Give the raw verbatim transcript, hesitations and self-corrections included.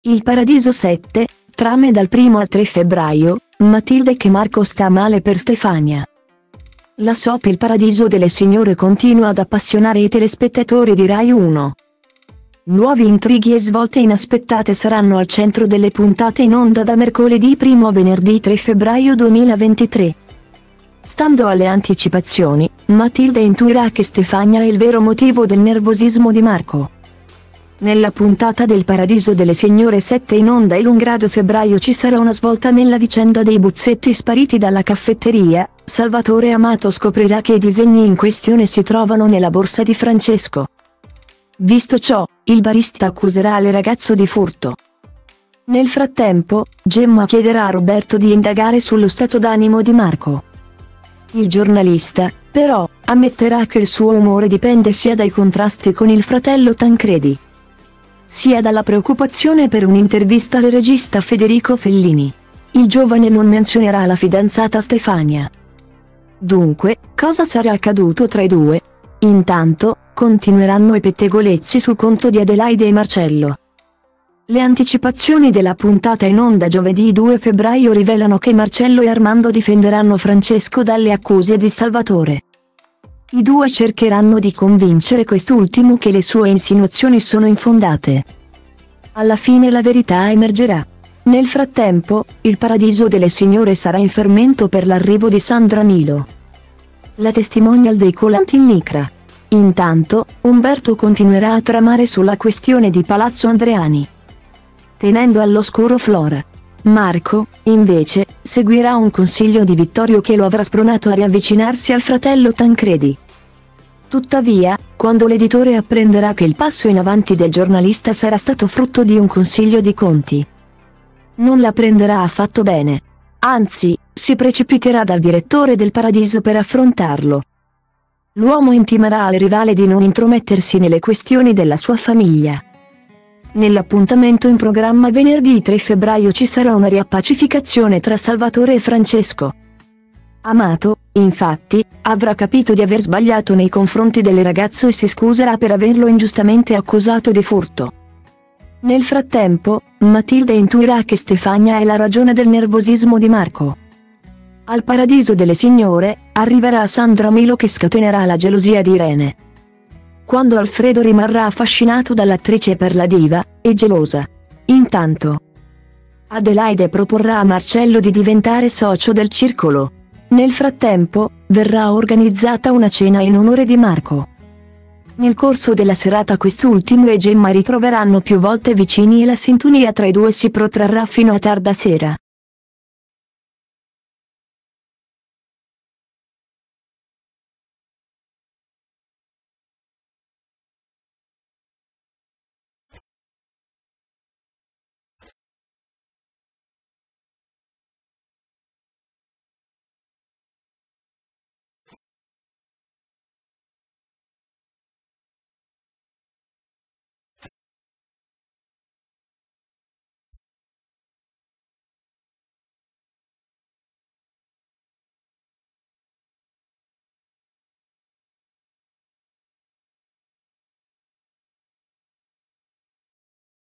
Il Paradiso sette, trame dal primo al tre febbraio, Matilde che Marco sta male per Stefania. La soap Il Paradiso delle Signore continua ad appassionare i telespettatori di Rai uno. Nuovi intrighi e svolte inaspettate saranno al centro delle puntate in onda da mercoledì primo a venerdì tre febbraio duemilaventitré. Stando alle anticipazioni, Matilde intuirà che Stefania è il vero motivo del nervosismo di Marco. Nella puntata del Paradiso delle Signore sette in onda il un grado febbraio ci sarà una svolta nella vicenda dei buzzetti spariti dalla caffetteria. Salvatore Amato scoprirà che i disegni in questione si trovano nella borsa di Francesco. Visto ciò, il barista accuserà il ragazzo di furto. Nel frattempo, Gemma chiederà a Roberto di indagare sullo stato d'animo di Marco. Il giornalista, però, ammetterà che il suo umore dipende sia dai contrasti con il fratello Tancredi, sia dalla preoccupazione per un'intervista al regista Federico Fellini. Il giovane non menzionerà la fidanzata Stefania. Dunque, cosa sarà accaduto tra i due? Intanto, continueranno i pettegolezzi sul conto di Adelaide e Marcello. Le anticipazioni della puntata in onda giovedì due febbraio rivelano che Marcello e Armando difenderanno Francesco dalle accuse di Salvatore. I due cercheranno di convincere quest'ultimo che le sue insinuazioni sono infondate. Alla fine la verità emergerà. Nel frattempo, il Paradiso delle Signore sarà in fermento per l'arrivo di Sandra Milo, la testimonial dei Colanti in Nicra. Intanto, Umberto continuerà a tramare sulla questione di Palazzo Andreani, tenendo all'oscuro Flora. Marco, invece, seguirà un consiglio di Vittorio che lo avrà spronato a riavvicinarsi al fratello Tancredi. Tuttavia, quando l'editore apprenderà che il passo in avanti del giornalista sarà stato frutto di un consiglio di conti, non la prenderà affatto bene. Anzi, si precipiterà dal direttore del Paradiso per affrontarlo. L'uomo intimerà al rivale di non intromettersi nelle questioni della sua famiglia. Nell'appuntamento in programma venerdì tre febbraio ci sarà una riappacificazione tra Salvatore e Francesco. Amato, infatti, avrà capito di aver sbagliato nei confronti del ragazzo e si scuserà per averlo ingiustamente accusato di furto. Nel frattempo, Matilde intuirà che Stefania è la ragione del nervosismo di Marco. Al Paradiso delle Signore, arriverà Sandra Milo che scatenerà la gelosia di Irene. Quando Alfredo rimarrà affascinato dall'attrice per la diva, e gelosa. Intanto, Adelaide proporrà a Marcello di diventare socio del circolo. Nel frattempo, verrà organizzata una cena in onore di Marco. Nel corso della serata quest'ultimo e Gemma ritroveranno più volte vicini e la sintonia tra i due si protrarrà fino a tarda sera.